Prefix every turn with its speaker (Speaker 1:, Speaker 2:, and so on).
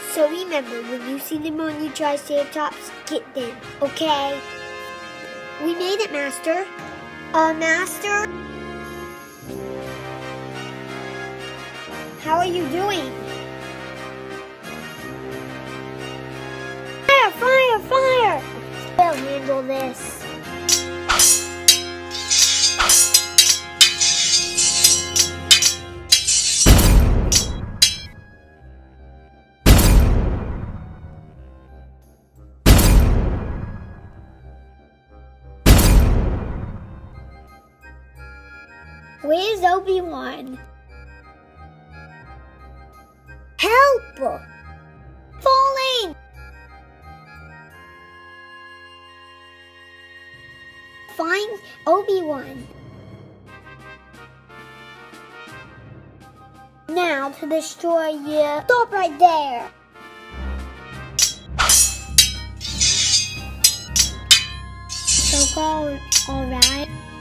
Speaker 1: So remember, when you see them on your Triceratops, get them, okay? We made it, Master. Master? How are you doing? Fire, fire, fire! We'll handle this. Where's Obi-Wan? Help! Falling! Find Obi-Wan. Now to destroy you. Stop right there! So go, alright?